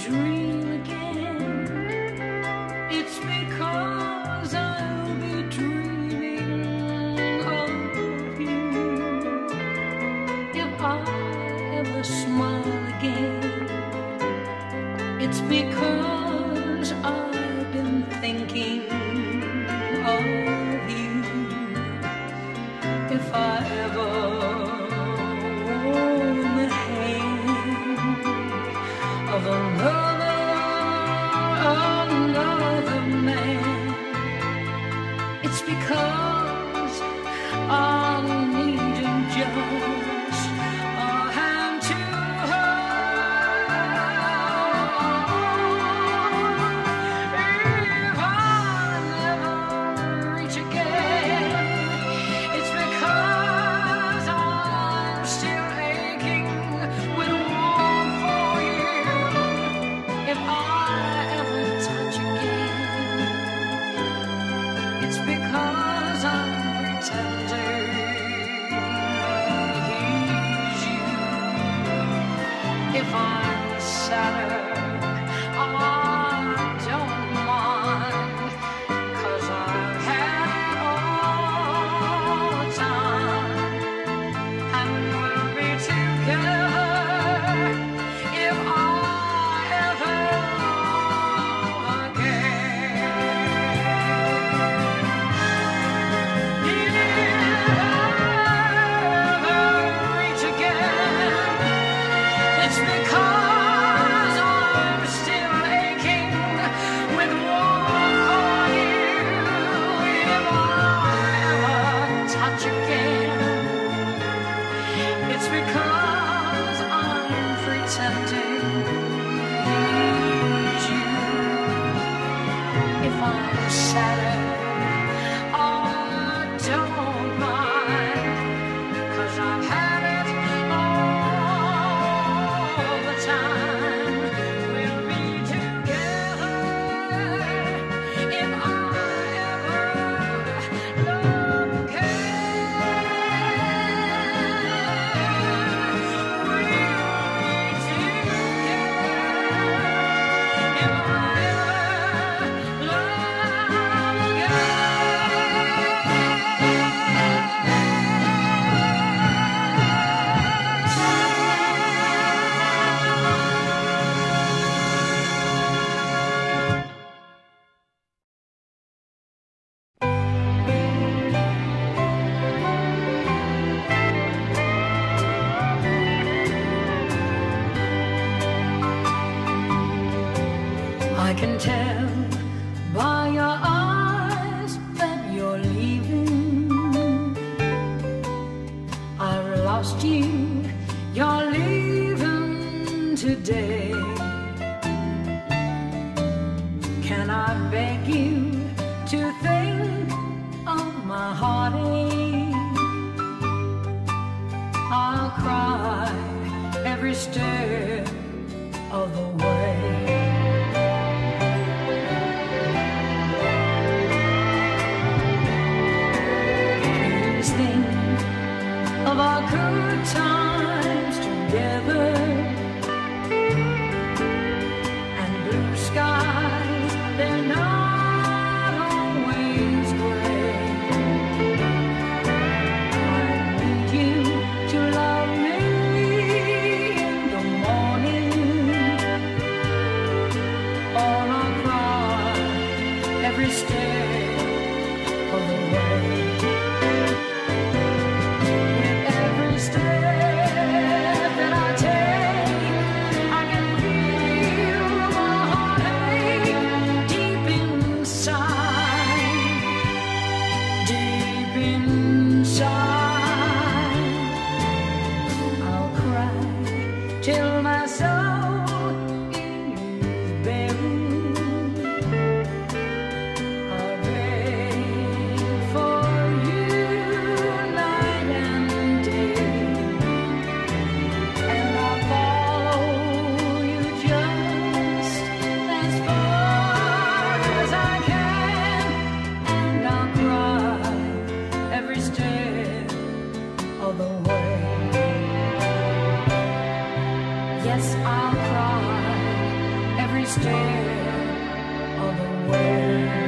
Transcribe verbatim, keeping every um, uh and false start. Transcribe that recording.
dream again, it's because I'll be dreaming of you. If I ever smile again, it's because I've been thinking of you. If I ever hold the hand of another, another man, it's because I need him just a hand to hold. If I never reach again, it's because I'm still aching with warmth for you. If I ever touch again, it's because I'm pretending he's you. If I'm sadder, I don't mind, 'cause I've had it all the time, and we'll be together if I ever love again. If I ever reach again, it's because I'm still aching with warmth for you. If I ever touch again, it's because I'm pretending he's you. If I'm sad, I don't mind, 'cause I've had it all the time. We'll be together if I ever love again. We'll be together if I ever love again. I can tell by your eyes that you're leaving. I've lost you, you're leaving today. Can I beg you to think of my heartache? I'll cry every step of the way. Please think of our good times together, and blue skies, they're not always gray. I need you to love me in the morning, or I'll cry every step of the way. With every step that I take, I can feel my heartache deep inside, deep inside. I'll cry till my soul is buried. I'll beg for you night and day, and I'll follow you just as far as I can, and I'll cry every step of the way. Yes, I'll cry stare of the world.